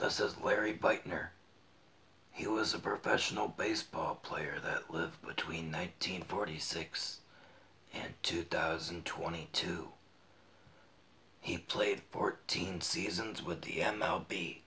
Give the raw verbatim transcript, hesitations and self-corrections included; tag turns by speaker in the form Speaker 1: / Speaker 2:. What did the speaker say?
Speaker 1: This is Larry Biittner. He was a professional baseball player that lived between nineteen forty-six and two thousand twenty-two. He played fourteen seasons with the M L B.